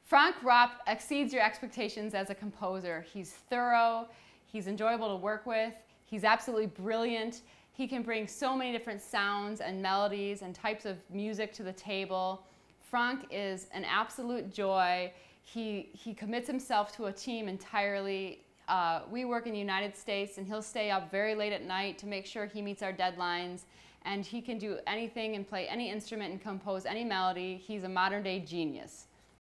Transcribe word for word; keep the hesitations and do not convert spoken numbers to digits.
Franck Rapp exceeds your expectations as a composer. He's thorough, he's enjoyable to work with, he's absolutely brilliant. He can bring so many different sounds and melodies and types of music to the table. Franck is an absolute joy. He, he commits himself to a team entirely. Uh, we work in the United States, and he'll stay up very late at night to make sure he meets our deadlines. And he can do anything and play any instrument and compose any melody. He's a modern day genius.